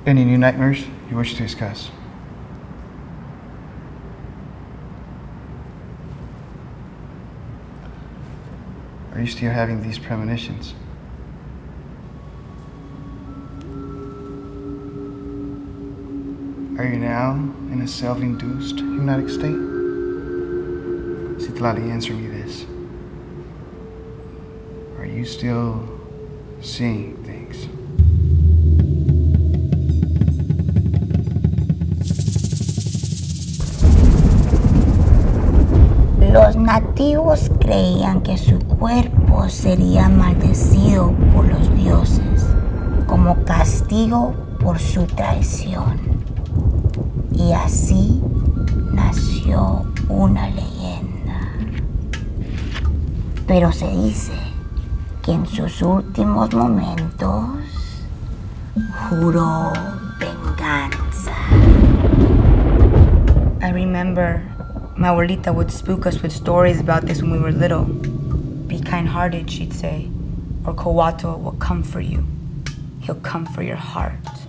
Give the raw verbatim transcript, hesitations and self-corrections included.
Any new nightmares you wish to discuss? Are you still having these premonitions? Are you now in a self-induced hypnotic state? Citlali, answer me this. Are you still seeing things? Los nativos creían que su cuerpo sería maldecido por los dioses como castigo por su traición. Y así nació una leyenda. Pero se dice que en sus últimos momentos juró venganza. I remember my abuelita would spook us with stories about this when we were little. Be kind-hearted, she'd say, or Coatl will come for you. He'll come for your heart.